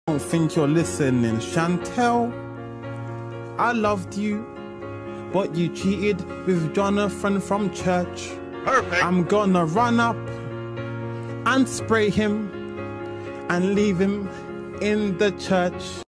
don't think you're listening, ChEnTeLl. I loved you, but you cheated with Jonathan from church. Perfect. I'm gonna run up and spray him and leave him in the church.